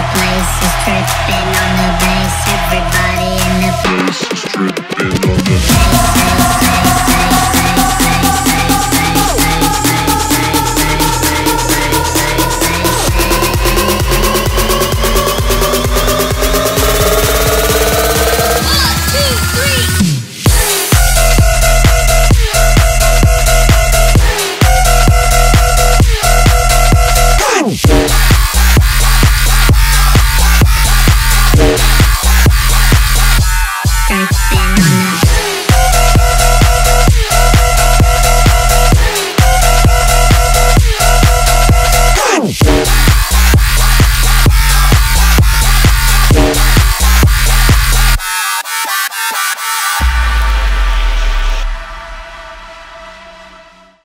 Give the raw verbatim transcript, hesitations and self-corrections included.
place is tripping on the bass. Everybody in the place is tripping on the bass.